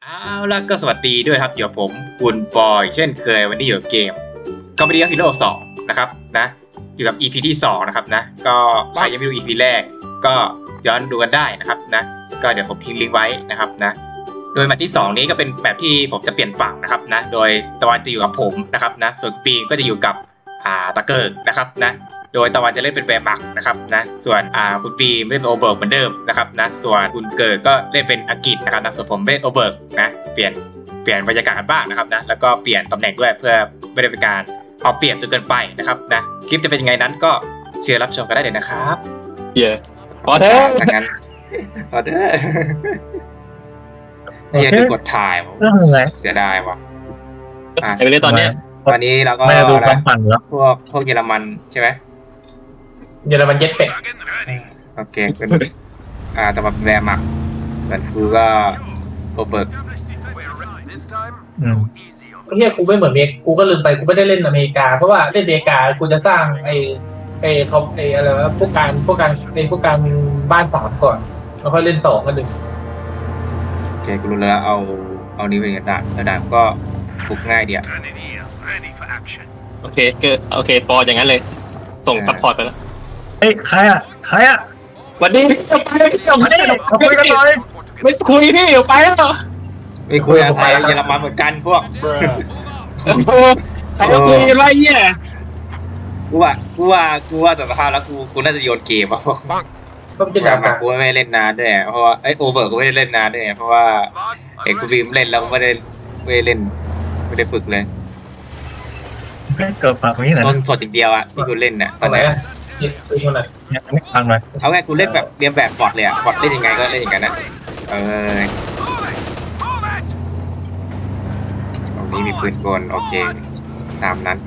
เอาล่ะก็สวัสดีด้วยครับอยู่กับผมคุณบอยเช่นเคยวันนี้อยู่กับเกมคอมเมดี้ฮีโร่2นะครับนะอยู่กับ EP ที่2นะครับนะก็ใครยังไม่ดู EP แรกก็ย้อนดูกันได้นะครับนะก็เดี๋ยวผมทิ้งลิงก์ไว้นะครับนะโดยแมตช์ที่2นี้ก็เป็นแมตช์ที่ผมจะเปลี่ยนฝั่งนะครับนะโดยตะวันจะอยู่กับผมนะครับนะส่วนปีก็จะอยู่กับตะเกิกนะครับนะโดยตะวันจะเล่นเป็นแวร์มักนะครับนะส่วนคุณปีเล่นเป็นโอเบิร์กเหมือนเดิมนะครับนะส่วนคุณเกิดก็เล่นเป็นอังกฤษนะครับนะส่วนผมเล่นโอเบิร์กนะเปลี่ยนบรรยากาศกันบ้างนะครับนะแล้วก็เปลี่ยนตำแหน่งด้วยเพื่อไม่ได้เป็นการเอาเปรียบจนเกินไปนะครับนะคลิปจะเป็นยังไงนั้นก็เชิญรับชมกันได้เลยนะครับพอเถอะถ้างั้นพอเถอะยังจะกดถ่ายเสียดายว่ะไปเลยตอนนี้เราก็พวกเยอรมันใช่ไหมเยอรมันเจ็ตเป็ดโอเคเป็นแต่แบบแวร์มักส่วนกูก็โอเบิร์กเฮียกูไม่เหมือนกูก็ลืมไปกูไม่ได้เล่นอเมริกาเพราะว่าเล่นอเมริกากูจะสร้างเขาอะไรวะพวกการบ้าน3ก่อนแล้วค่อยเล่น2กันหนึ่งโอเคกูรู้แล้วเอานี้เป็นกระดาษก็ปลุกง่ายเดียวโอเคปออย่างนั้นเลยส่งซัพพอร์ตไปแล้วใครอ่ะวันนี้คุยกันหน่อยไม่คุยพี่ไปแล้วไม่คุยอะไรเยอรมันเหมือนกันพวกใครจะคุยอะไรเนี่ยกูว่าสารภาพแล้วกูน่าจะโยนเกมอ่ะก็จะด่ากูไม่เล่นนานด้วยเพราะว่าโอเบิร์กกูไม่ได้เล่นนานด้วยเพราะว่ากูบีมเล่นแล้วไม่ได้เล่นไม่ได้ฝึกเลยเกิดฝั่งนี้ไหนต้นสดอย่างเดียวอ่ะที่กูเล่นเนี่ยตอนไหนฟังหน่อยเอาไงกูเล่นแบบเรียนแบบบอทเลยอ่ะบอทเล่นยังไงก็เล่นอย่างนั้นนะตรงนี้มีปืนกลโอเคตามนั้น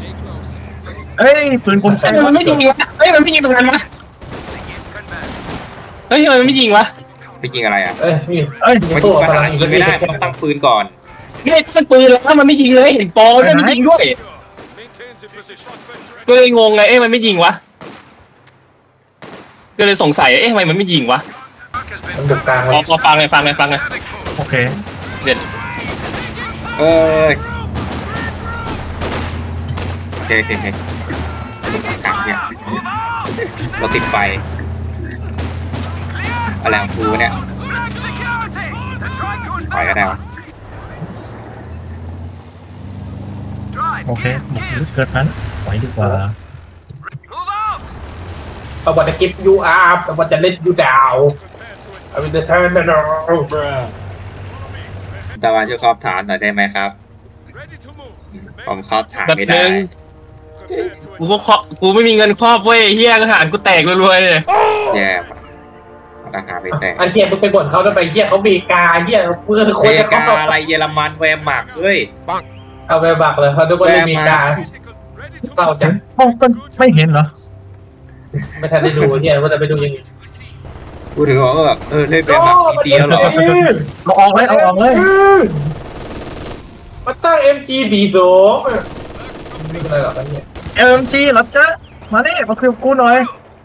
ปืนกลใช่มันไม่ยิงวะมันไม่ยิงตรงนั้นวะทำไมมันไม่ยิงวะไม่ยิงอะไรอ่ะไม่ยิงไม่ได้ต้องตั้งปืนก่อนนี่ตั้งปืนแล้วมันไม่ยิงเลยเห็นปอมันไม่ยิงด้วยก็เลยงงไงมันไม่ยิงวะก็เลยสงสัยทำไมมันไม่ยิงวะมันดุกลางพอฟังเลยโอเคเด็ดโอเคเนี่ยเราติดไฟอะไรของกูเนี่ยปล่อยก็ได้โอเคเกิดนั้นปล่อยดีกว่าเอาบอลจะกิฟยูอาร์เอาบอลจะเล่นยูดาวเอาไปเดินใช้มันเป็นตะวันช่วยครอบฐานหน่อยได้ไหมครับผมครอบฐานไม่ได้กูไม่มีเงินครอบเว้ยเฮียทหารกูแตกรวยๆเลยแย่ทหารไปแตกไอ้เฮียมึงไปบ่นเขาทำไมเฮียเขามีกาเฮียเพื่อคนจะกาอะไรเยอรมันแวร์มักเฮ้ยเอาแวร์มักเลยเขาดูว่ามีกาเต่าจังก็ไม่เห็นเหรอไม่ทันได้ดูเฮียว่าจะไปดูยังไงกูถึงบอกว่าแบบเล่นแวร์มักเดียวหรอเอาออกเลยมาตั้ง MG42นี่เป็นอะไรหรอเนี่ย MG หรอจ๊ะมาดิมาคุยกับกูหน่อย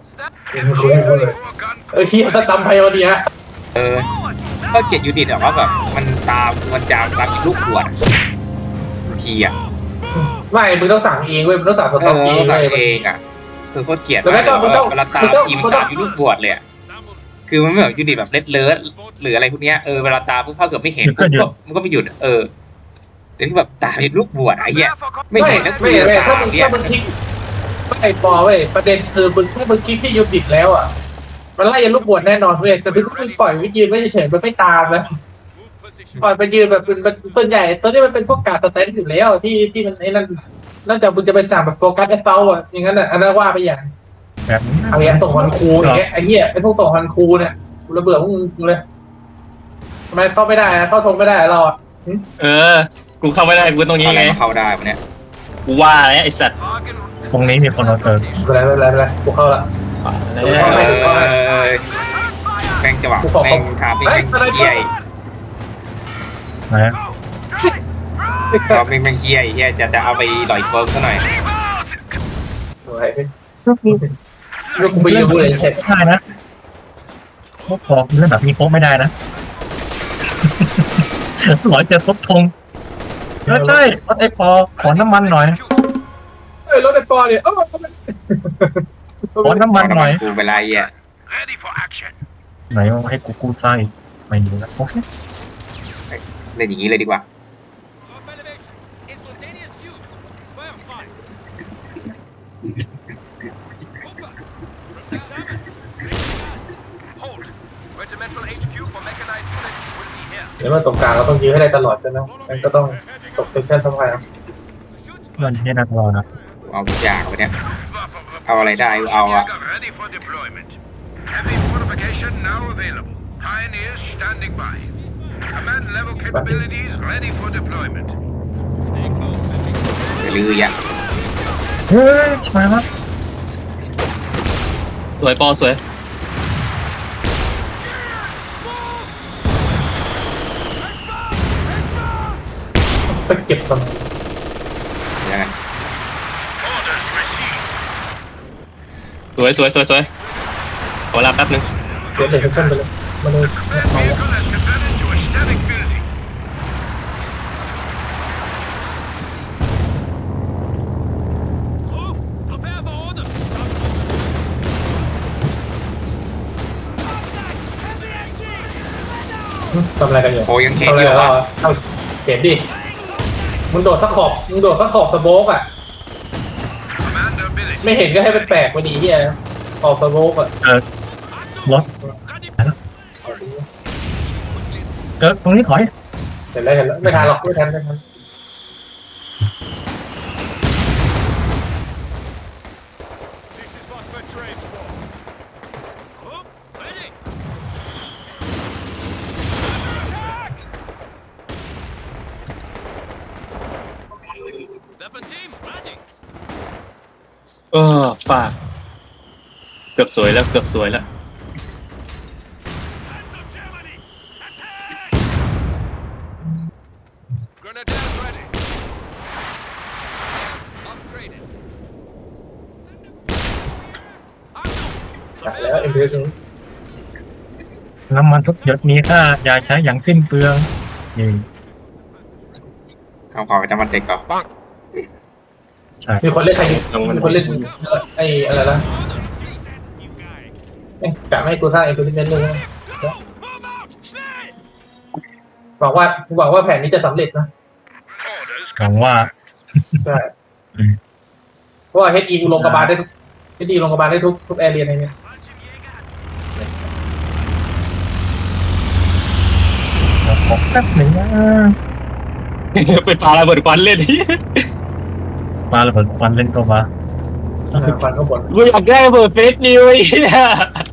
เฮียถ้าตำไพโอดีฮะก็เกลียดยูนิตแต่ว่าแบบมันตามอีกลูกขวดทีอ่ะไม่มึงต้องสั่งเองเว้ยมึงต้องสั่งสต็อกเองอ่ะคือโคตรเกลียดเวลาตามทีมตามอยู่ลูกขวดเลยคือมันไม่เหมือนยูนิตแบบเลิศหรืออะไรพวกนี้เวลาตามพวกเขาเกิดไม่เห็นมันก็ไม่หยุดแต่ที่แบบตามลูกบวชไอ้เหี้ยไม่เห็นนะไม่ถ้ามึงคลิกไอ้ปอเว้ยประเด็นคือมึงถ้ามึงคลิกที่ยูนิตแล้วอ่ะมันไล่ลูกบวชแน่นอนเว้ยแต่ถ้ามึงปล่อยไม่ยืนไม่เฉยมันไม่ตามนะปล่อยไปยืนแบบเป็นส่วนใหญ่ตัวนี้มันเป็นพวกการสแตนอยู่แล้วที่มันไอ้นั่นนอกจากมึงจะไปสั่งแบบโฟกัสแอสเซลอ่ะอย่างนั้นอ่ะอันนั้นว่าไปอย่างแบบนี้ไอ้เหี้ยส่งฮันคูอย่างเงี้ยไอ้เหี้ยไอ้พวกส่งฮันคูเนี่ยกูระเบิดพวกมึงเลยทำไมเข้าไม่ได้เข้าทงไม่ได้เรากูเข้าไม่ได้กูตรงนี้ไงเข้าได้วันเนี้ยกูว่าไอ้สัตว์ตรงนี้มีคนเกิดอะไรกูเข้าละแม่งจังหวะแม่งทำแม่งเหี้ยนะก็แม่งเหี้ยจะเอาไปหล่อยเฟิร์มซะหน่อยลูกกูไปยืนดูเลยใช่นะพวกพอเรื่องแบบนี้โป๊ะไม่ได้นะหลอยจะทบทงใช่รถไอปอขอน้ำมันหน่อยเฮ้ยรถไอ้ปอเนี่ยขอน้ำมันหน่อยกูเวลาอ่ะไหนมาให้กูไส้ไม่รู้นะโอเคเล่นอย่างนี้เลยดีกว่าเดี๋ยวมาตรงกลางเราต้องยื้อให้ได้ตลอดใช่ไหมงั้นก็ต้องตกเซสชั่นสักพักมันไม่น่ากลัวนะเอาทุกอย่างไปเนี่ยเอาอะไรได้เอาอะ Heavy fortification now available. Pioneers standing by. Command level capabilities ready for deployment. อย่าลืออ่ะเฮ้ยใช่ไหมสวยปอสวยไปเก็บมันยังไง Orders received. สวยขอเวลาแป๊บนึงเสียเซสชั่นไปเลยมันเลย That vehicle has converted to a static building. ทำอะไรกันอยู่โคยังเห็นทำอะไรอยู่กันวะเอาเห็นดิมึงโดดสักขอบสโมกอ่ะ Commander ability. ไม่เห็นก็ให้เป็นแปลกไปดีเฮียขอบสโมกอ่ะรถเกิดตรงนี้ถอยเห็นแล้วไม่ทันหรอกไม่ทันฝากเกือบสวยแล้ว Grenadiers ready. Upgraded. แล้วเอ็มพีเอสน้ำมันทุกหยดมีค่าอย่าใช้อย่างสิ้นเปลืองนี่คำขอประจำวันเด็กเหรอใช่มีคนเล่นใครมีคนเล่นไอ้อะไรนะกะไม่ให้กูสร้างเอ็มพีเอสเลยหวังว่าแผนนี้จะสำเร็จนะ Orders หวังว่าใช่เพราะว่าเฮดอีกูลงกระบาลได้ทุกแอเรียในนี้ขอแป๊บหนึ่งนะไปปาระเบิดควันเล่นมาระเบิดควันเล่นก็มาฟันข้างบนกูอยากได้ระเบิดเฟสนิวไอ้เหี้ย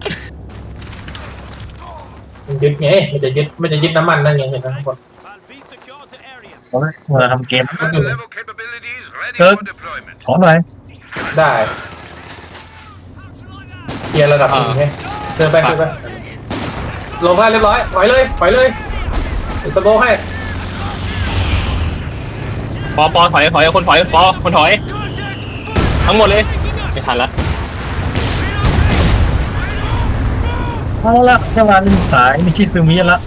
มันยึดไงมันจะยึดน้ำมันนั่นไงเห็นไหมข้างบนเวลาทำเกม command level capabilities ready Good. for deployment. ขอหน่อยได้เกียร์ระดับหนึ่งไงเดินไปลงได้เรียบร้อยถอยเลยสโมกให้ปอถอยคนถอยปอคนถอยทั้งหมดเลยไม่ทันละเอาละจังหวะนี้สายไม่ใช่ซูมิละ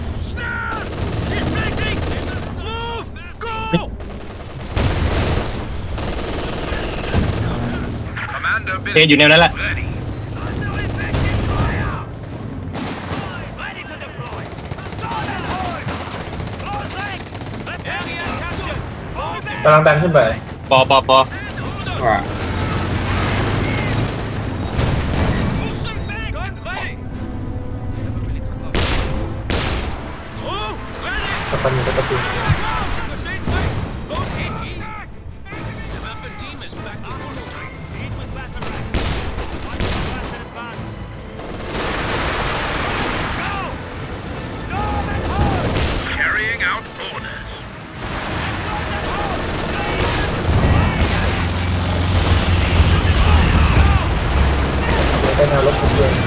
Commander เท ability อยู่แนวนั้นแหละ ready. กำลังดันขึ้นไปปอว่าสปันอยู่ประตู Carrying out orders. ได้แนวรบทุกเดือน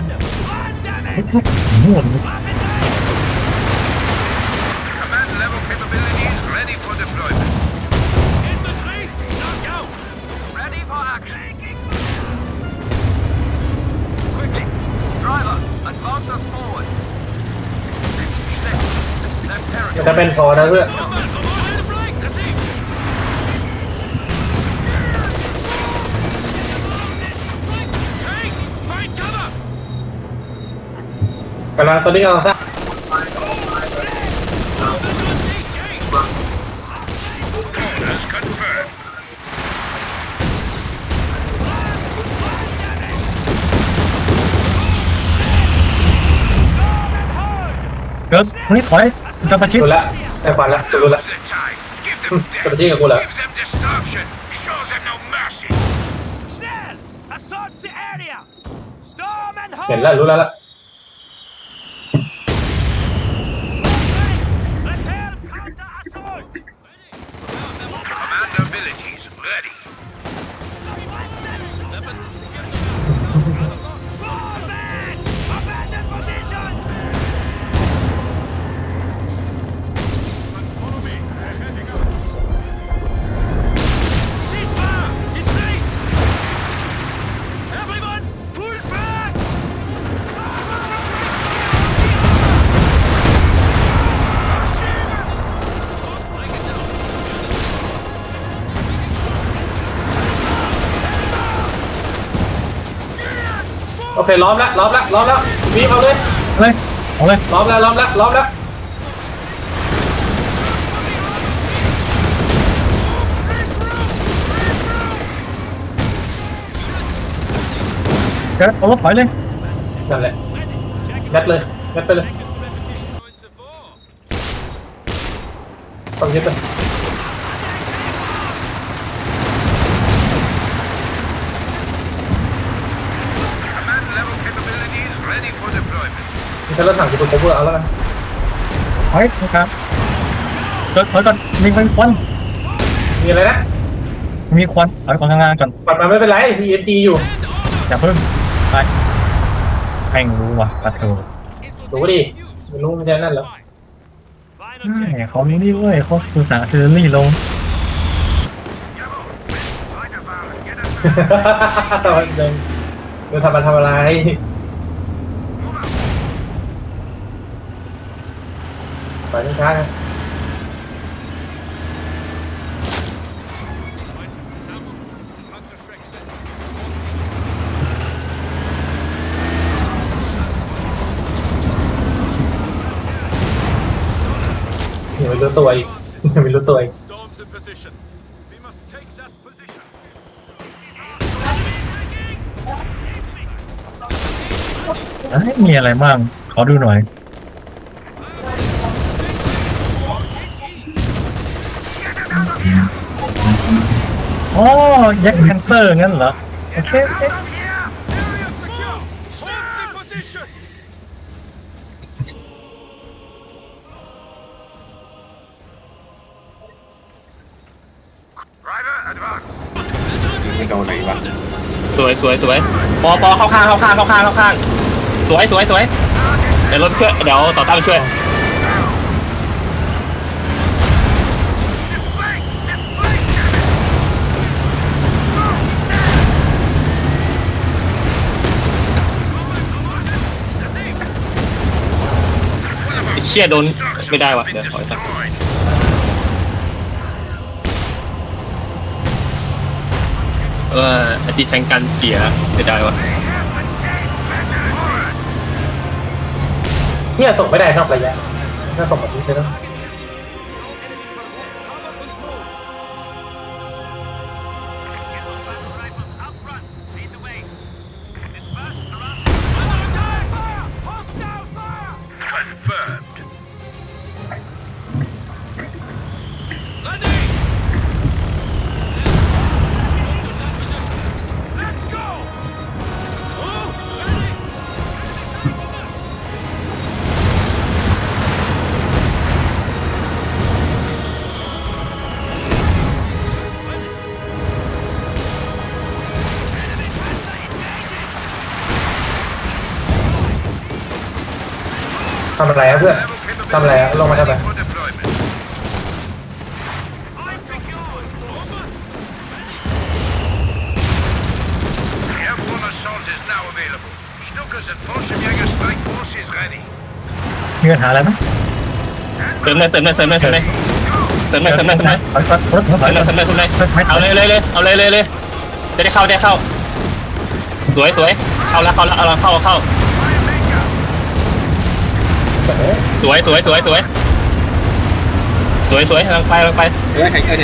หมุน Command level จะเป็นพอนะเพื่อนกำลังตอนนี้กำลังสร้าง Orders confirmed. เกิดเฮ้ยถอยจะประชิดดูแลไอ้ควันละดูแล Now's the time. Give them จะไป death. ชี้กับกูเหรอ Gives them destruction. Shows them no mercy. Schnell! Assault the area! Storm and เห็น hold! แล้วรู้แล้วละ Prepare counter assault! Command abilities ready. Fall back! Abandon position! Ceasefire! Displace! Everyone, pull back! โอเคล้อมแล้วมีเอาเลยเลยเอาเลยล้อมแล้วเกิดเอารถถอยเลยนั่นแหละยัดเลยยัดไปเลยต้องยึดเลย Command level capabilities ready for deployment. มีใช้รถถังกูไป cover เอาแล้วกันถอยนะครับเกิดถอยก่อนมีควันมีอะไรนะมีควันถอยก่อนข้างล่างก่อนปัดมาไม่เป็นไรมี MG อยู่อย่าเพิ่งไปแม่งรู้ว่ะปะเถอะดูดิไม่รู้มันจะนั่นเหรอไม่เขาไม่ได้เว้ยเขาอุตส่าห์เทอร์รี่ลงเดินทำอะไรไปช้าๆนะยังไม่รู้ตัวอีกยังไม่รู้ตัวอีก Storm's in position. We must take that position. มีอะไรบ้างขอดูหน่อยอ๋อแยกแคนเซอร์งั้นเหรอโอเค Area secure. Hold the position. Driver, advance. ไม่โดนไหนวะสวยปอเข้าข้างสวยเดี๋ยวรถช่วยเดี๋ยวต่อต้านช่วยเชี่ยโดนไม่ได้วะเดี๋ยวถอยก่อน Destroyed. ไอที่แทงกันเสียไม่ได้วะเนี่ยส่งไม่ได้นอกระยะถ้าส่งแบบนี้ใช่ไหม Confirmed. Let's go. Ready? ทำอะไรอะเพื่อน ทำอะไรอะลงมาทำไม For deployment. The airborne assault is now available. Snookers and Fallschirmjäger strike force is ready. มีปัญหาอะไรไหม And เติมเลยเติมเลยเติมเลยเติมเลยเติมเลยเติมเลยเติมเลยถอยก่อนรถถอยเติมเลยก่อนเติมเลยเติมเลยเอาเลยเอาเลยจะได้เข้าสวยเข้าแล้วเอาเข้าสวยกำลังไปไทเกอร์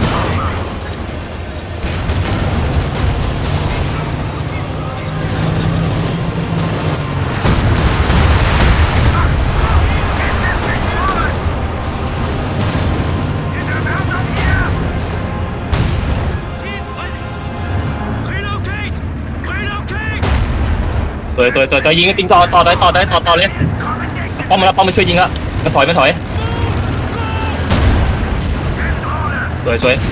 สวยจะยิงจริงต่อเลยป้อมมาช่วยยิงแล้วมันถอยสวย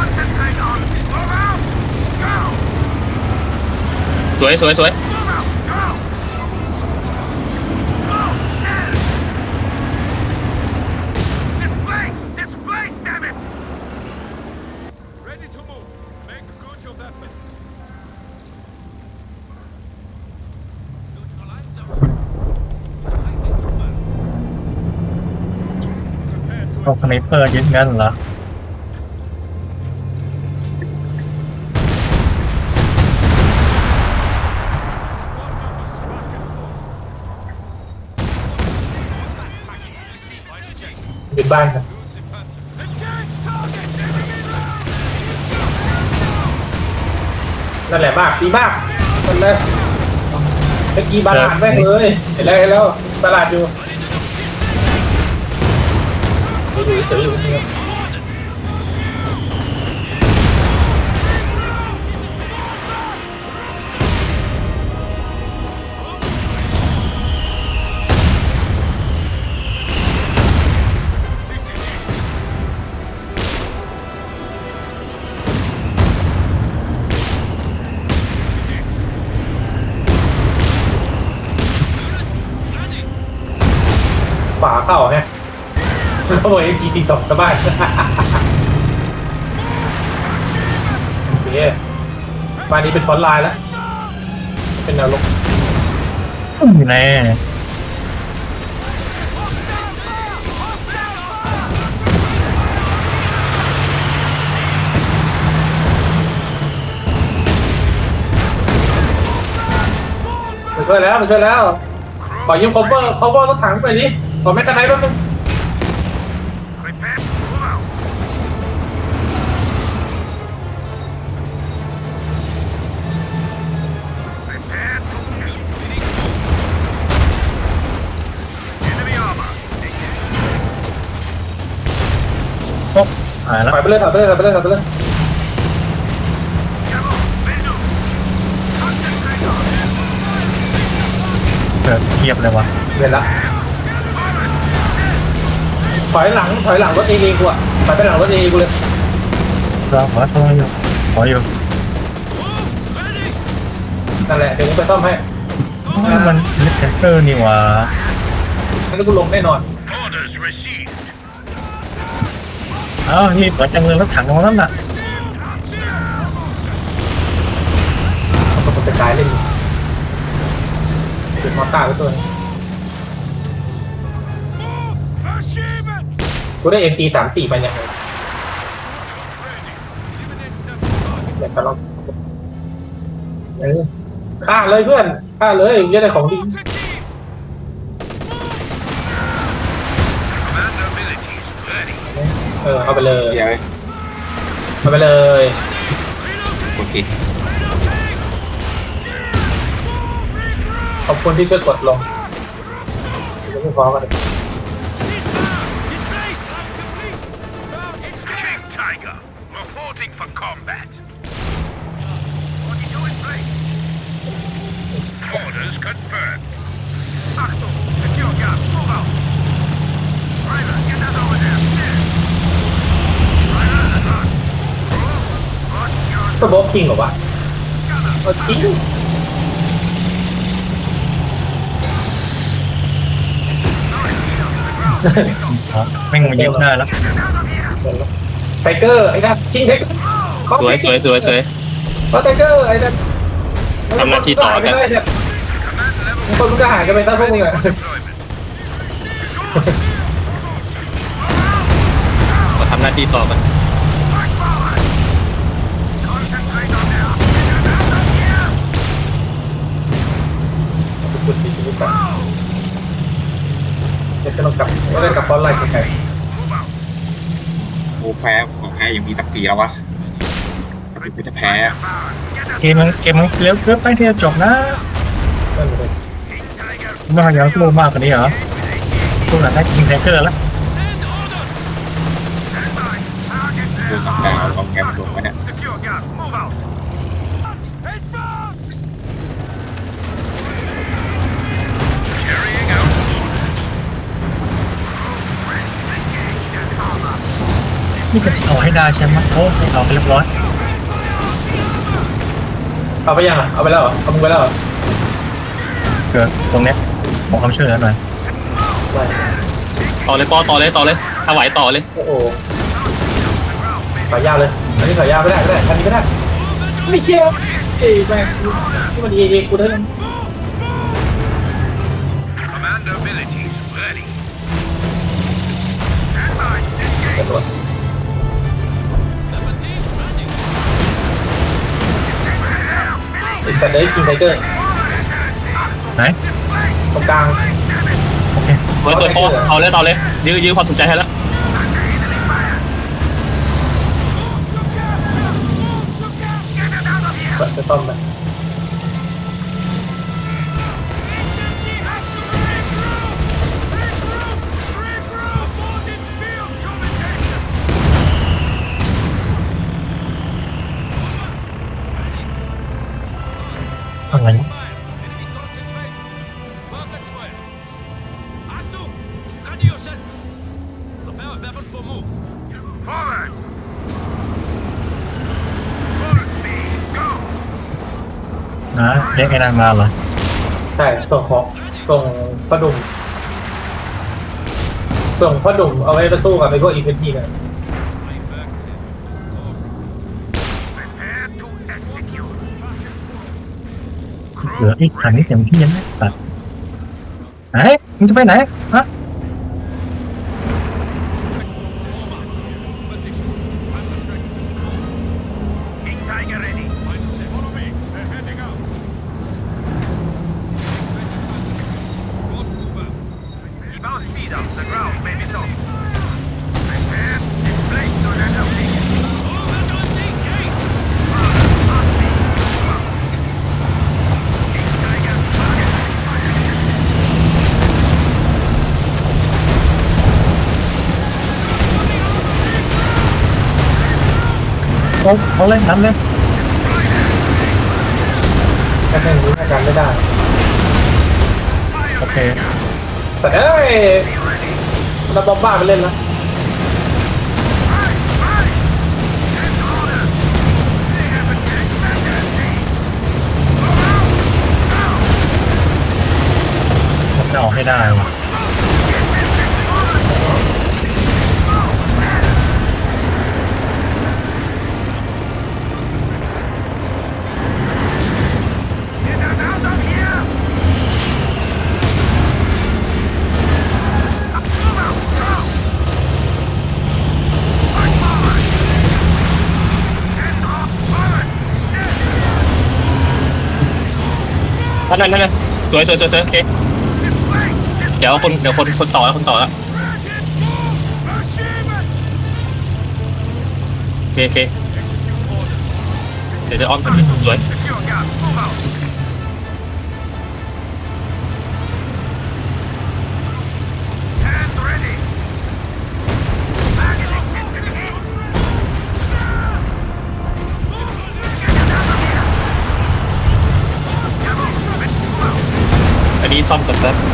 Displace, damn it! Ready to move. Make good of that base. เอาสไนเปอร์ยึดงั้นเหรอเป็นบ้านครับ Engage target! Enemy low! นั่นแหละมากสีมากมันเลยเมื่อกี้บาลานแม่งเลยเห็นแล้วตลาดอยู่ป่าเข้าฮะเขาบอก MG42 ชาวบ้านโอเคบ้านนี้เป็นฟอนต์ไลน์แล้วเป็นแนวลบแน่มาช่วยแล้วขอยืมคอเวอร์รถถังไปดิขอแมคคาไนท์แป๊บนึง Prepare to move out. Prepare to move. Enemy armor. ฟบหายแล้วถอยไปเลย Camo, Bendu. Concentrate on them. เกิดเทียบเลยวะเห็นละถอยหลังรถเอกูอ่ะถอยไปหลังรถเอกูเลยเราขออยู่นั่นแหละเดี๋ยวผมไปซ่อมให้มันลิเทนเซอร์นี่หว่างั้นกูลงแน่นอน Orders received. อ้าวนี่เปิดจังเลยรถถังของนั่นน่ะผมจะกลายเล่นจุดมอต้าไว้ตัวนึง Achievement! กูได้ MG34 ไปยังไง Training. Eliminate 7 targets. เดี๋ยวจะลองฆ่าเลยเพื่อนฆ่าเลยจะได้ของดี Team! Commander abilities ready. เอาไปเลยเดี๋ยวเอาไปเลยโอเคขอบคุณที่ช่วยกดลงจะไม่ฟ้องกันเลย King Tiger, reporting for combat. What you in place? Orders confirmed. Achtung, secure gas, move out. Ryder, get that over there. Ryder, advance. What's your ก็บอกจริงเหรอวะเอาจริงแม่งมายึดได้แล้วไทเกอร์ไอ้นั่นคิงไทเกอร์สวยไทเกอร์ไอ้นั่นทำหน้าที่ต่อกัน command level คนมึงก็หายกันไปซะพวกมึงอะ deployment. ำหน้าที่ต่อกันขุดดินไปก่อนจะต้องกลับไม่ได้กลับตอนไล่ใครโอ้แพ้ขอแพ้อย่างมีศักดิ์ศรีแล้ววะไม่จะแพ้เกมมันเร็วเกินไปที่จะจบนะนั่นเลยไม่อยากสู้มากกว่านี้เหรอสู้หนักได้จริงแทงเกอร์แล้ว Send orders! ดูสังดาวของแกมลงวะเนี่ย Secure gas. Move out. Advance! Carrying out. นี่ก็จะเอาให้ได้ใช่ไหมโอ้ให้เอาไปเรียบร้อยเอาไปยังอ่ะเอาไปแล้วเหรอเอามึงไปแล้วเหรอเกิดตรงเนี้ยขอความช่วยเหลือหน่อยไม่ต่อเลยปอต่อเลยถ้าไหวต่อเลยโอ้โหขายาวเลยอันนี้ขายาวไม่ได้อันนี้ไม่ได้ไม่เชี่ยวเอ้ยแม่งที่มันเอกูได้ยัง Commander abilities ready. Stand by. กระโดด ไอ้สัตว์เอ้ยคิงไทเกอร์ไหนตรงกลางโอเคสวยปอเอาเลยต่อเลยยื้อความสนใจให้แล้วไปซ่อมไป HMG has to regroup! Ordnance field commutation! อะไร Enemy concentration! Work at square! Achtung! Ready yourself! Prepare a weapon for move! Forward. Full speed. Go. นะเรียกไอ้นางมาเหรอใช่ส่งของส่งพ่อดุ่มส่งพ่อดุ่มเอาไว้ไปสู้กับไอ้พวกอีเวนต์นี่กัน Prepare to execute. เหลืออีกถังนี้เต็มที่ยังไม่ตัดไหนมึงจะไปไหนฮะ Position. Panzer strength to support. King Tiger ready. Follow me. They're heading out. Squad move out. Keep our speed up. The ground may be soft. Prepare. Display to the location. King Tiger. Target. เอาเลยนั้นเลยแค่นี้อาการไม่ได้โอเคสัตว์เอ้ยเราบอมบ้าไปเล่นแล้วผมจะออกให้ได้ว่ะ Get us out of here. Move out. Go. March forward. Send off forward. นั่นสวยโอเคเดี๋ยวคนต่อแล้ว Move! Achievement! โอเค Execute orders. เดี๋ยวจะอ้อมคนนี้สวย Secure gas. Move out. Stand ready. Targeting enemy. อันนี้ซ่อมกันแป๊บ The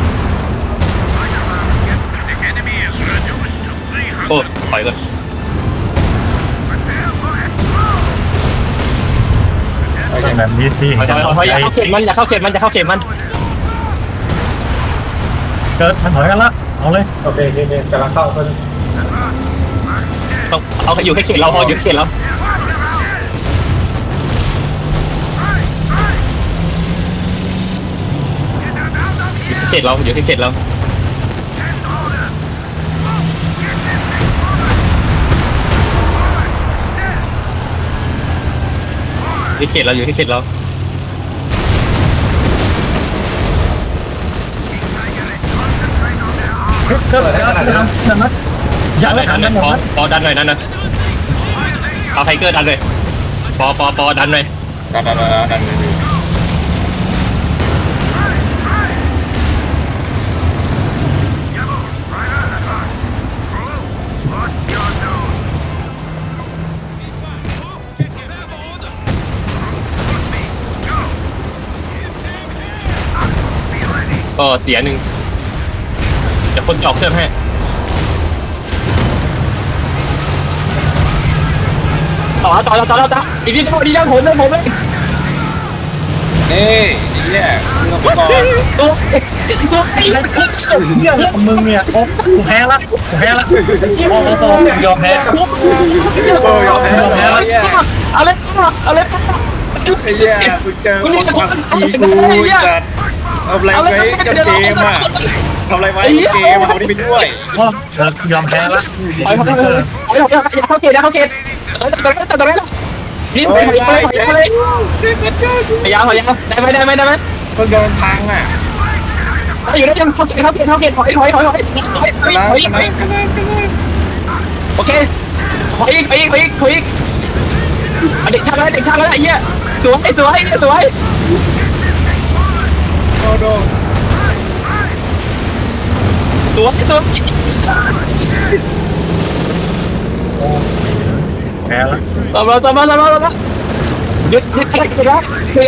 enemy is reduced to 300. โอ้ถอยก่อน Prepare for it. เอาอย่างแบบนี้สิถอยอย่าเข้าเขตมันอย่าเข้าเขตมันเกิดมันถอยกันละเอาเลยโอเคกำลังเข้าเพิ่นต้องเอาอยู่แค่เขตเราพออยู่เขตเราอยู่ที่เขตเราที่เขตเราอยู่ที่เขตเราเกิดอะไรขึ้นนั่นนะยัดังนหน่ไม่อยทัดันนหน่นั่อยนปอดันหน่อยนั่นนะเอาไทเกอร์ดันเลยปอดันหน่อยดันก็เสียหนึ่งเดี๋ยวคนจอกเครื่องให้ต่ออีกนิดเดียวดีจังผมเลยนี่เนี่ยมึงเอาไปก่อนตัวตัวไอ้เหี้ยของมึงเนี่ยโอ้กูแพ้ละโอ้ยอมแพ้โอ้ยเอาแพ้แล้วเนี่ยอะไรไอ้เหี้ยมึงเจอคนทำทีกูจัดทำอะไรไว้กับเกมอ่ะทำอะไรไว้กับเกมเอานี่ไปด้วยโอ้ยอมแพ้ละอย่าเข้าเขตตรงนั้นนี่ไปเลยพยายามได้ไหมต้องโดนพังอ่ะอยู่ได้ยังเข้าเขตถอยโอเคถอยอีกเด็กช่างแล้วไอ้เหี้ยสวยโดนแพ้ละต่อมาหยุดอะไรกันนะ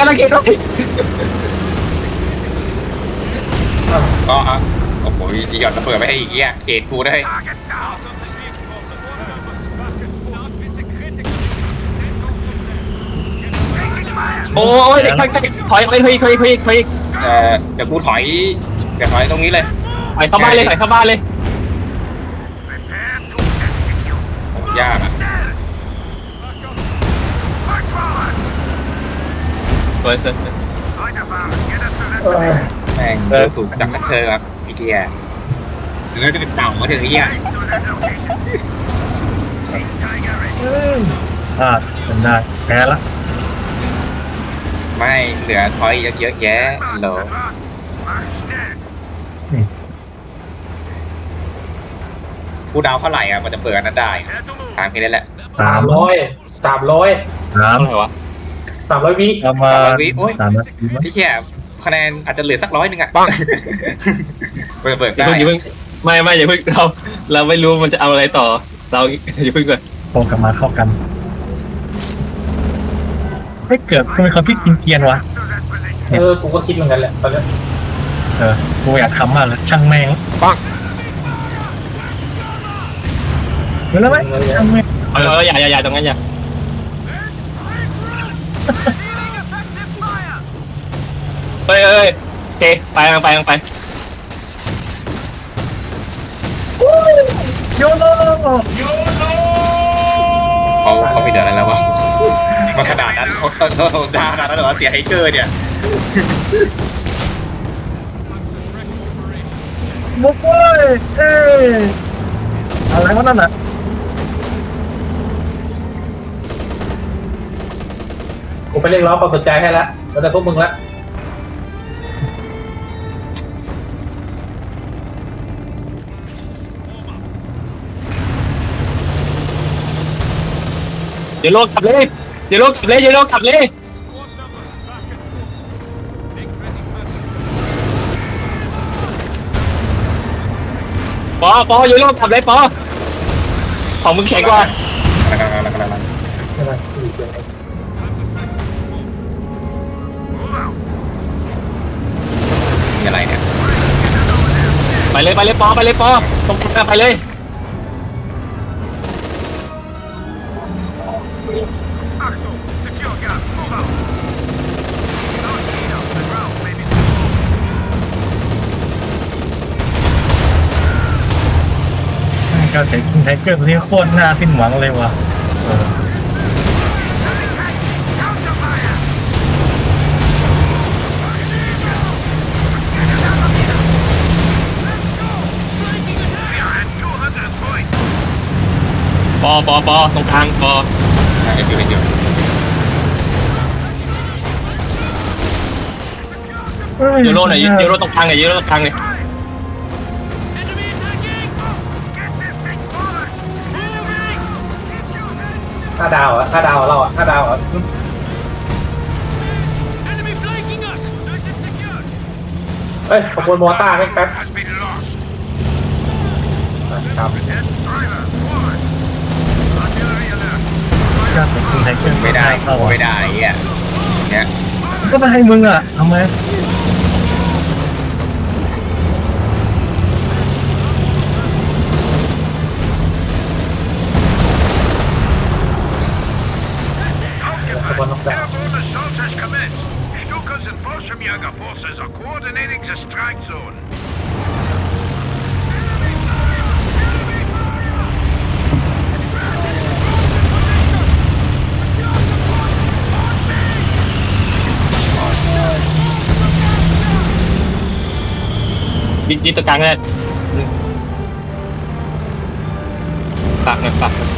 ก็อ่ะโอ้โหจีหยอดระเบิดไปให้อีกเงี้ยเกตกูได้โอ้ยเด็กถอยเดี๋ยวกูถอยตรงนี้เลยถอยเข้าบ้านเลยยากอ่ะสวยแม่งถูกจับคันเธอครับพี่เกียร์หรือจะเป็นเต่ามาถึงไอ้เหี้ยเป็นได้แพ้ละไม่เหลือถอยเยอะแยะเหรอผู้ดาวเท่าไหร่อ่ะมันจะเปิดนั้นได้ทางแค่นี้แหละ 300 อะไรวะ 300 วิประมาณ3 นาทีพี่เกียร์คะแนนอาจจะเหลือสัก100นึงอ่ะมันจะเปิดอย่าได้เพิ่งไม่อย่าเพิ่งเราไม่รู้มันจะเอาอะไรต่อเราอย่าเพิ่งก่อนโตกับมาเข้ากันไม่เกิดกูเป็นคนพิจินเกียนวะกูก็คิดเหมือนกันแหละตอนนี้กูอยากทำมากเลยช่างแม่งปังเห็นแล้วไหมช่างแม่งอย่าตรงนั้นอย่าเฮ้ยโอเคไปโยโลเขาไม่เดือดอะไรแล้ววะมาขนาดนั้นเขาด่าขนาดนั้นเหรอเสียไฮเกอร์เนี่ยบุกเว้ยอะไรวะนั่นน่ะกูไปเรียกร้องความสนใจให้ละแล้วแต่พวกมึงละเดี๋ยวโลกกลับเลย ปออยู่โลกกลับเลยปอของมึงแข็งกว่ามีอะไรเนี่ยไปเลยปอตรงกลางไปเลยการเสียคิงไทเกอร์ตัวนี้โคตรน่าสิ้นหวังเลยว่ะปอตรงกลางปอไอ้ฟิวยูโรหน่อยยูโรตรงกลางหน่อยยูโรตรงกลางเลย Enemy attacking! Get this thing forward! Moving! 5 ดาวอ่ะ5 ดาวเราอ่ะ5 ดาวอ่ะ Enemy flanking us! Position secured! เอ้ยขบวนมอต้าแม่งแป๊บ Has been lost. ครับ Protect driver forward. Artillery alert. น่าสนใจเครื่องไม่ได้เข้าไม่ได้ไอ้เงี้ยเนี่ยก็มาให้มึงอ่ะเอาไหม Airborne assault has commenced. Stukas and Fallschirmjäger forces are coordinating the strike zone. Đi từ càng lên. Tạc này, tạc này.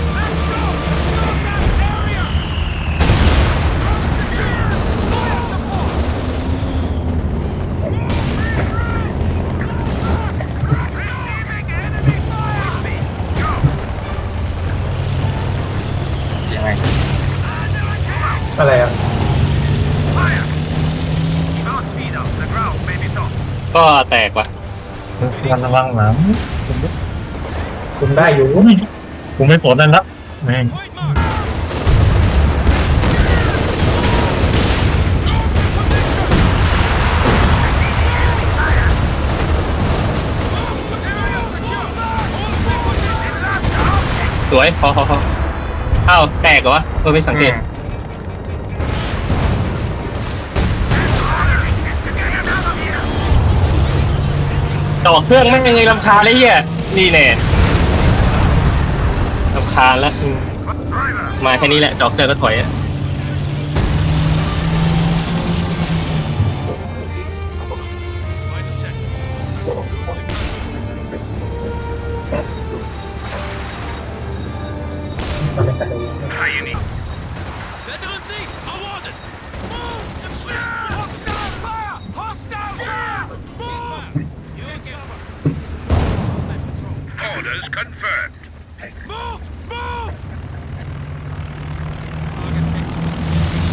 Sao này à? Fire! Now speed up. The ground may be soft. ก็แตกว่ะมึงควรระวังหลังคุมได้อยู่กูไม่สนนั่นละแม่ง Point mark! Area secure! All in position! สวยพออ้าวแตกเหรอวะไม่สังเกตต่อเครื่องไม่ยังรำคาญเลยเหี้ยนี่แน่รำคาญแล้ว Driver! มาแค่นี้แหละจอกเครื่องก็ถอยอะ Final check. High units. Veteran Z, awarded! Move! Hostile fire! Hostile fire! Move! Use cover! Combat control. Orders confirmed. Move! Move! Target takes us into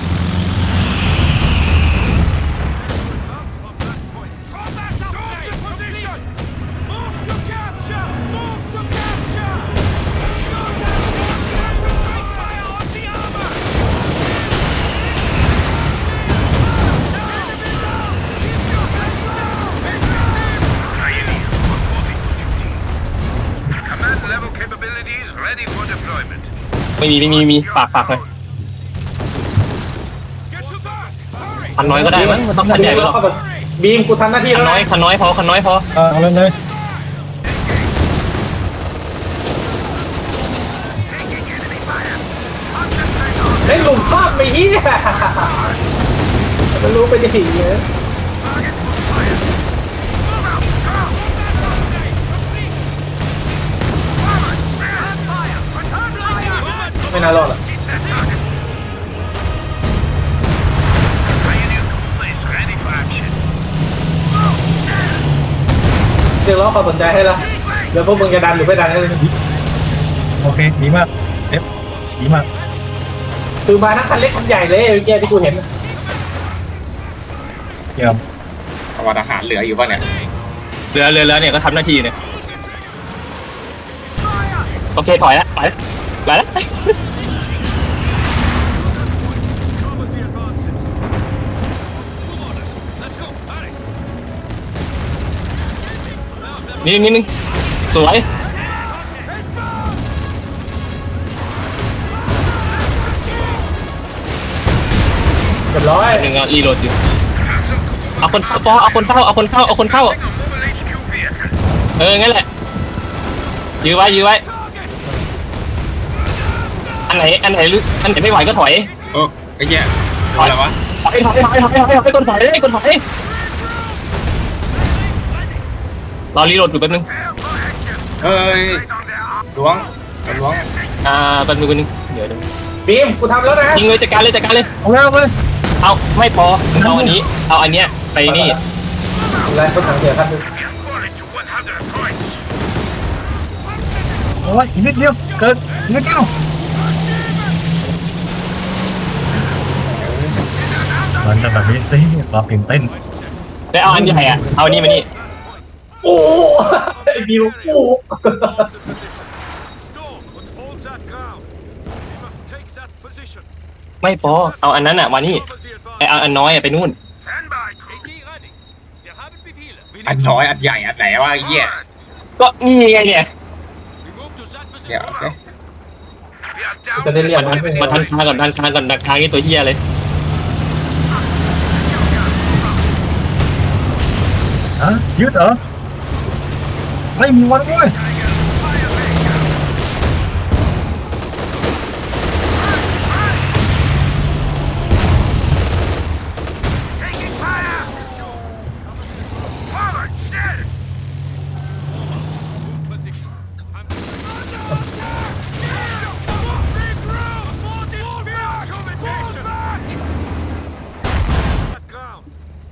advance on that point. Combat update! To position! Move to capture! Move to capture! Use anti-tank fire on the armor! Enemy down! Keep your heads down! Aggressive! High units reporting for duty. Command level capabilities ready for deployment. ไม่มีฝากเลย Let's get to that! Hurry! คันน้อยก็ได้มั้งมันต้องคันใหญ่ไม่หรอกบีมกูทำหน้าที่คัแล้วนน้อยพอเอาเลยเลยเฮ้ยหลุมครอบไปเฮียมันรู้ไปดิเลย ไม่น่ารอดหรอก High unit place ready for action. เรียกร้องความสนใจให้แล้วเดี๋ยวพวกมึงจะดันหรือไม่ดันให้เลยโอเคดีมากเอฟดีมากคือมาทั้งคันเล็กคันใหญ่เลยแกที่กูเห็นเยี่ยมเอาวันอาหารเหลืออยู่ป่ะเนี่ยเรือเนี่ยก็ทำหน้าที่เนี่ยโอเคถอยแล้วไปแล้ว Cover the advances. Move on us. Let's go. Hurry. นิดนึงสวยเรียบร้อยหนึ่งรีโหลดอยู่เอาคนเข้าเอาคนเข้า Mobile HQ vehicle. งั้นแหละยื้อไว้อันไหนไม่ไหวก็ถอยโอ้ไอ้เหี้ยอะไรวะถอยคนถอยรอรีโหลดอยู่แป๊บนึงเอ้ยล้วงแป๊บนึงเดี๋ยวบีมกูทำแล้วนะยิงเลยจัดการเลยเอาแล้วเลยเอาไม่พอเอาอันนี้ไปนี่อะไรเขาถังเสียคันนึง Falling to 100 points. โอ้ยอีกนิดเดียวเกิดอีกนิดเดียวมันจะแบบนี้สิเราตื่นเต้นได้เอาอันใหญ่อะเอานี่มานี่โอ้ไอ้บิวโอ้ Holds in position. Storm, but holds that ground. We must take that position. ไม่พอเอาอันนั้นอะมานี่ Covers the ไอเอา advance. อันน้อยอะไปนู่น Stand by, crew. AD ready. Wir haben Befehle. We อัน need น้อยอันใหญ่อันไหนวะไอ้เหี้ยก็นี่ไงเนี่ย we move to that เดี๋ยว position. โอเค We are down จะได้ to เรียกมาทันทางก่อนทางก่อนดักทางนี่ตัวเฮียเลยฮะยึดเหรอไม่มีวันด้วย taking fire. Forward, shield. Move position. That ground.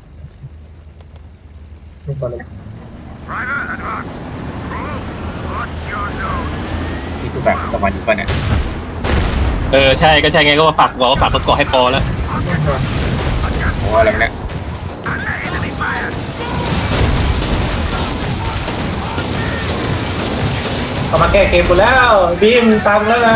นี่ก่อนเลย Driver, advance. Crew, what's your zone? นี่คือแบบประมาณนี้ป่ะเนี่ยใช่ก็ใช่ไงก็ว่าฝากบอกว่าฝากประกอบให้พอแล้วโอ้อะไรวะเนี่ย Under enemy fire. เขามาแก้เกมกูแล้วบีมตามแล้วนะ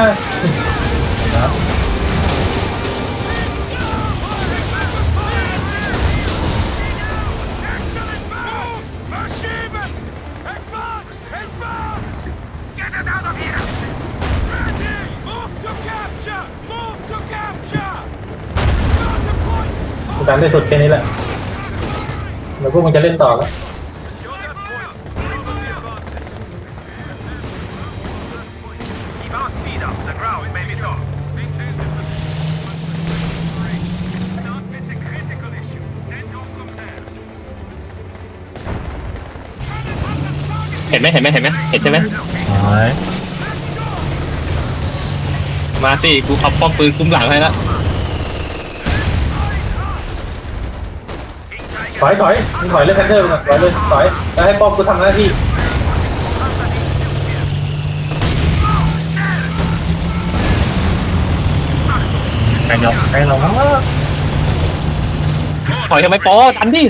Verschieben! Advance! Advance! Get it out of here. Ready! Move to capture! Move to capture! Secure the point! กูตามได้สุดแค่นี้แหละเดี๋ยวพวกมึงจะเล่นต่อแล้ว Secure that point! Cover the advances! Keep our speed up. The ground may be soft. Maintain the position. Not missing critical issue. Send off from there. เห็นไหมเห็นใช่ไหมหายมาสิกูเอาป้อมปืนคุ้มหลังให้แล้วถอยมึงถอยเล่นแพนเทอร์ไปก่อนถอยเลยถอยแล้วให้ป้อมกูทำหน้าที่ใครยอมใครเราวะถอยทำไมปอทันดิ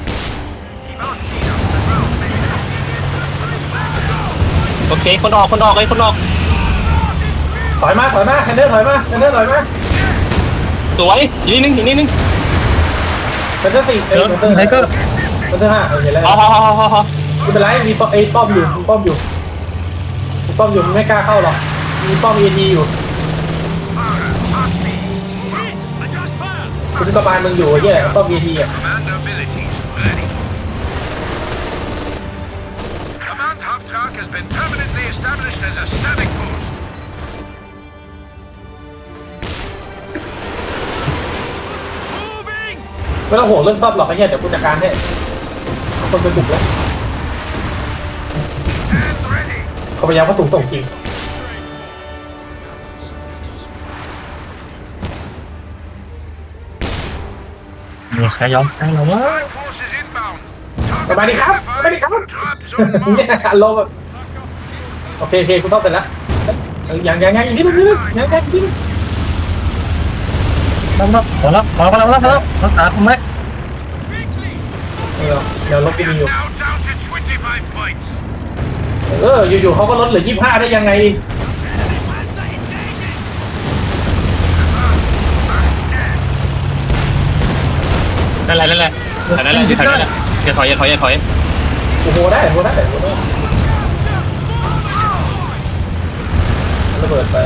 โอเคคนออกไอ้คนออกถอยมาแพนเทอร์ถอยมาสวยอีกนิดนึงแพนเทอร์4 เออไทเกอร์แพนเทอร์5เห็นแล้วพอไม่เป็นไรมีป้อมอยู่มีป้อมอยู่มันไม่กล้าเข้าหรอกมีป้อม ET อยู่ Adjust fire! คุณกบาลมึงอยู่ไอ้เหี้ยป้อม ET อ่ะ Commander abilities ready. Command Haupttrag has been permanently established as a static post. Moving! ไม่ต้องห่วงเรื่องซ่อมหรอกไอ้เหี้ยเดี๋ยวกูจัดการให้คนไปบุกแล้ว And ready. เขาพยายามเข้าส่งจริงมีใครยอมใครเราวะ Flying forces inbound. สบายดีครับ Drop zone เนี่ยอารมณ์แบบโอเคกูซ่อมเสร็จแล้วยังอีกนิดนึงยังอีกนิดนึงพอแล้วภาษาคุณไหมเดี๋ยวลบไปมีอยู่ now down to 25 points. อยู่ๆเขาก็ลดเหลือ25ได้ยังไงนั่นแหละอยู่แถวนั้นแหละอย่าถอยโอ้โหได้ระเบิดไป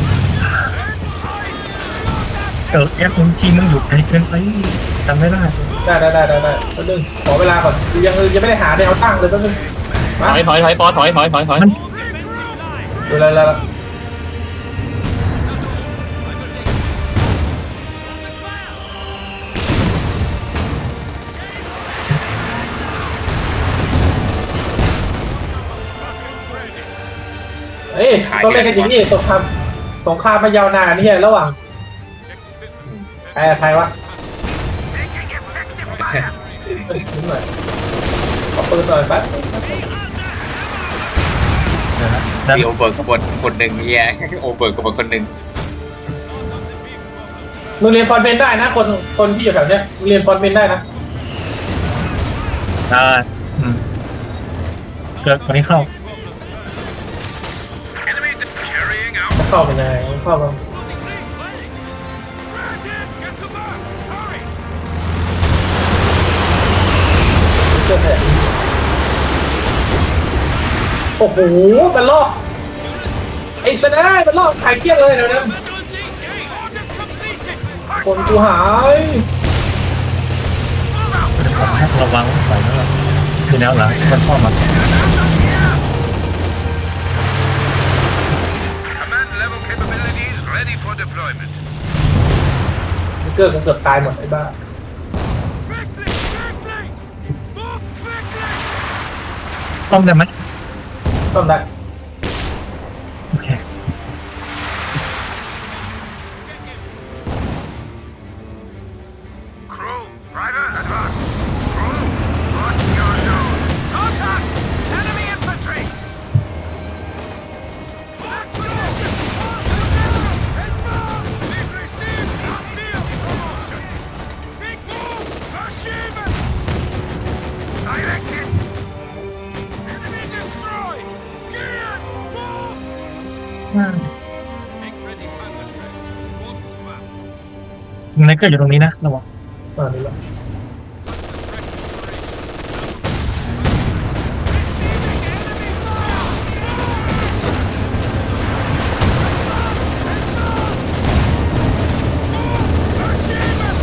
เกิด FMG มันอยู่ไกลเกินไปจำไม่ได้ได้แป๊บนึงขอเวลาก่อนยังไม่ได้หาแนวตั้งเลยแป๊บนึงมาถอยปอถอยมันดูแล้ว เอ้ยต้องเล่นกันอย่างนี้สงครามมายาวนานนี่ระหว่างใครวะ Making effective fire. นิดหน่อยขอปืนหน่อยแป๊บเดี๋ยวนะมีโอเบิร์กกบฏคนหนึ่งเนี่ยโอเบิร์กกบฏคนหนึ่งมึงเรียนฟอนเมนได้นะคนที่อยู่แถวเนี้ยเรียนฟอนเมนได้นะได้เกิดวันนี้เข้า Enemy carrying out. เข้าไปยังไงเข้ามา Get to work! Hurry! เชื่อแผนโอ้โหมันลอกไอ้สนายมันลอกขายเกลี้ยงเลยเดี๋ยวนั้น Orders completed! คนกูหายระวังไปนะคือแนวหลังมันซ่อมมัน Command level capabilities ready for deployment. เกือบตายหมดไอ้บ้า Quickly! Quickly! Move quickly! ซ่อมได้ไหมซ่อมได้โอเค Crew, driver, advance. Crew, lock your zone. Contact! Enemy infantry! Acquisition! Advance! We've received a field promotion! Big move! Achievement! Direct hit! Enemy destroyed! Gear! Move! Make ready Panzer Shred. Squad to map. ในเกิดอยู่ตรงนี้นะระวังนี่แหละ Receiving enemy fire! Achievement!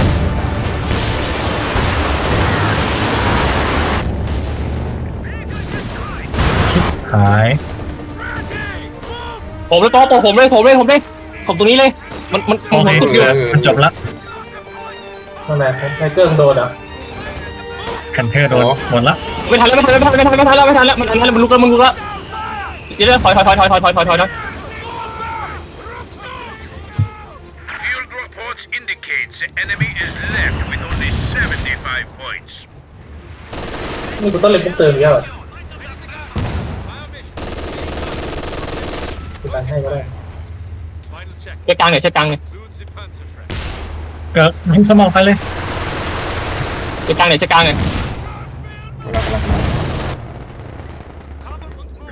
ชิบหาย Ready! Move! ผมเลยปอผมเลยผมตรงนี้เลยมันโอเคสุดอยู่มันจบละทำไมไทเกอร์โดนอ่ะคันเทอร์โดนหมดละไม่ทันแล้วมันลุกแล้วเดี๋ยวถอย Field reports indicate the enemy is left with only 75 points. นี่กูต้องเล่นพวกเติมเยอะอ่ะ Our mission. กูการให้ก็ได้ Final check. เช็คกลางเนี่ย Includes the Panzer Shred. เกิดหินสมองไปเลยเช็คกลางเนี่ย Cover und move.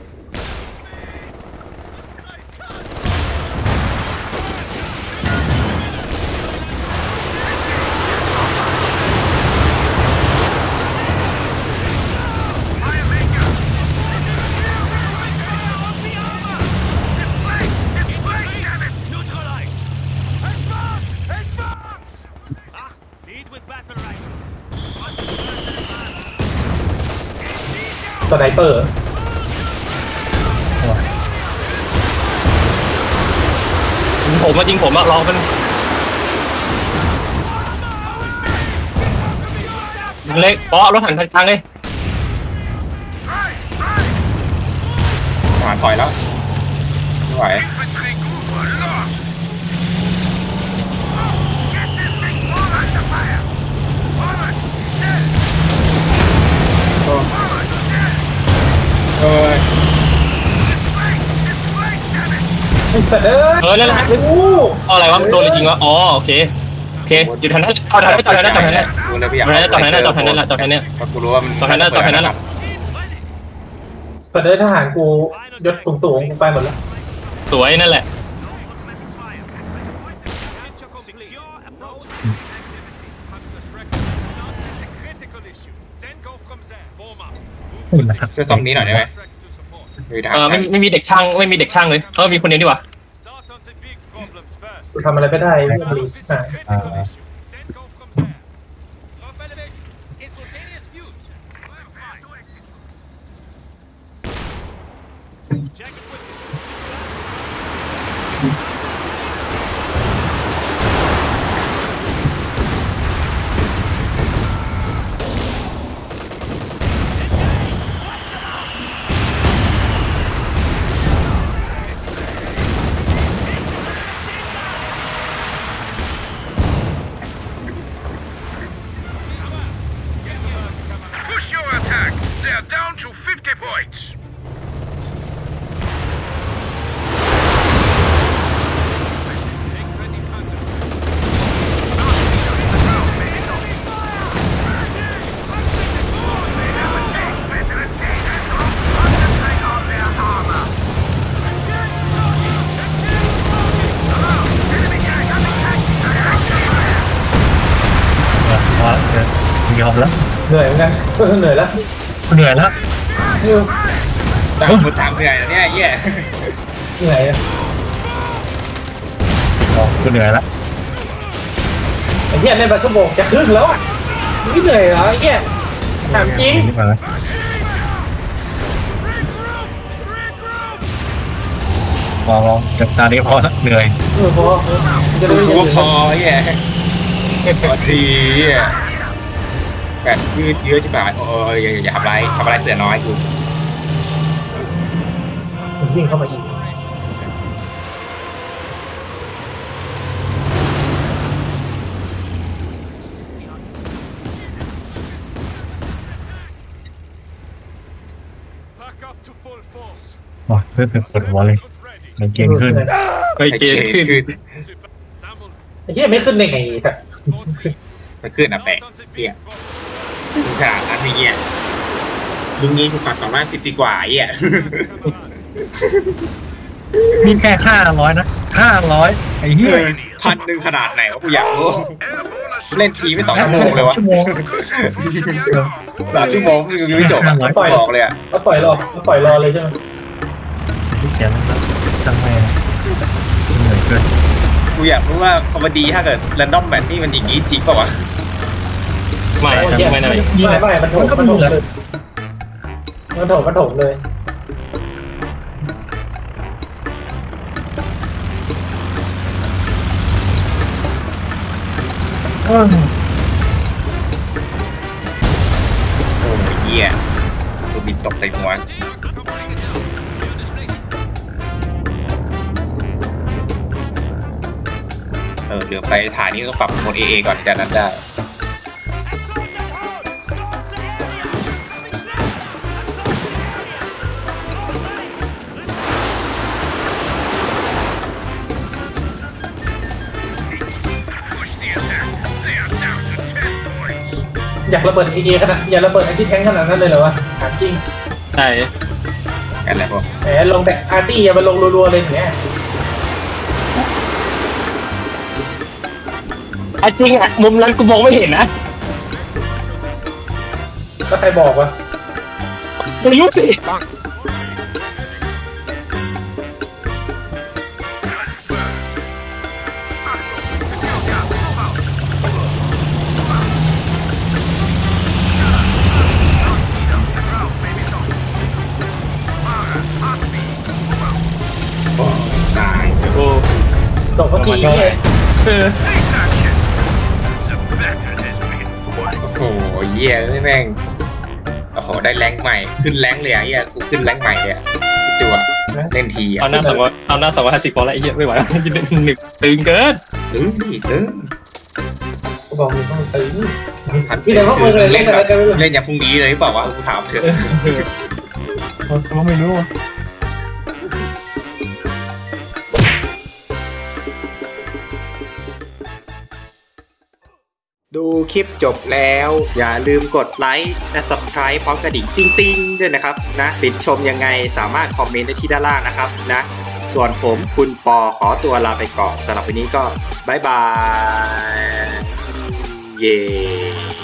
สไนเปอร์ยิงผมอะรอมันเล็กปอรถหันทางเลยทหารถอยแล้วไม่ไหว Infantry group are lost. Get this thing forward to fire. Forward, dead. Forward, dead. เอ้ย This way, damn it. ไอ้สัตว์เอ้ยนั่นแหละโอ้อะไรวะโดนจริงวะอ๋อโอเคอยู่ทางนั้นจอดทางนั้นกูเลยไม่อยากจอดทางนั้นเพราะกูรู้ว่ามันจอดทางนั้นสัตว์เอ้ยทหารกูยศสูงกูไปหมดแล้วสวยนั่นแหละ Secure approach. Panzer Shred. Start with the critical issues. Then go from there. Form up. Move นี่นะครับช่วยซ่อมนี้หน่อยได้ไหม Shred to support. มีทหารไม่มีเด็กช่างเลยมีคนเดียวดีกว่า Start on the big problems first. กูทำอะไรไม่ได้เรื่องบริ With ษั the ท critical issues. Then go from there. Drop elevation. Instantaneous fuse. Check equipment. ยอมแล้วเหนื่อยเหมือนกันเหนื่อยแล้วเหนื่อยแล้วตามมือถามเหนื่อยเนี่ยเหี้ยเหนื่อยกูเหนื่อยแล้วไอ้เหี้ยเล่นมาชั่วโมงจะครึ่งแล้วอ่ะไม่เหนื่อยเหรอไอ้เหี้ยถามจริงนี่มาลองจับตานี้พอละเหนื่อยพอจะได้กูพอเหี้ยพอทีเหี้ยแบบยืดเยอะใช่ป่ะอย่าทำอะไรเสือน้อยกูยิงเข้ามาอีกว้ารู้สึกปวดหัวเลยมันเก่งขึ้นไปเกณฑ์ขึ้นไอ้เหี้ยไม่ขึ้นได้ไงแต่ไม่ขึ้นอ่ะแปะเหี้ยขนาดนั้นเหี้ยลุงงี้กูตัด210ดีกว่าเหี้ยมีแค่500นะ500ไอ้เหี้ย 1,000ขนาดไหนวะกูอยากรู้เล่นทีไม่2 ชั่วโมงเลยวะชั่วโมง 3 ชั่วโมงยังไม่จบอ่ะบอกเลยอ่ะแล้วปล่อยรอเลยใช่ไหมที่เขียนนะครับทำไมเหนื่อยเกินกูอยากรู้ว่าคอมเมดี้ถ้าเกิดแรนดอมแมทนี่มันอย่างนี้จริงป่าวะไม่ไม่หน่อยไม่มันโถมเลยมันโถมเลยโอ้ยเหี้ยกูบินตกใส่หัวเหลือไปถ่ายนี้ก็ปรับโหมด AA ก่อนจากนั้นได้อยากระเบิดไอเอขนาดอยากระเบิดไอที่แทงขนาดนั้นเลยเหรอวะถามจริงใช่กันแล้วพวกแหมลงแต่อาร์ตี้อย่ามาลงรัวๆเลยอย่างเงี้ยจริงอ่ะมุมนั้นกูมองไม่เห็นนะก็ใครบอกวะไม่รู้สิตายโอ้ตกเมื่อกี้เนี่ย This action! The better this been. โอ้โหเหี้ยแม่งโอ้โหได้แรงใหม่ขึ้นแรงเลยอ่ะเหี้ยกูขึ้นแรงใหม่เลยจั่วเล่นทีอ่ะเอาหน้า250พอแล้วไอ้เหี้ยไม่ไหวแล้วหนึ่งตึงเกินตึงกูบอกมึงต้องตื่นพี่แต่ว่ามึงเลยเล่นอะไรกันไม่รู้เล่นอย่างพรุ่งนี้เลยเปล่าวะกูถามเถอะเขาไม่รู้ดูคลิปจบแล้วอย่าลืมกดไลค์และ Subscribe พร้อมกระดิ่งติ้งๆด้วยนะครับนะติดชมยังไงสามารถคอมเมนต์ได้ที่ด้านล่างนะครับนะส่วนผมคุณปอขอตัวลาไปก่อนสำหรับวันนี้ก็บ๊ายบายเย้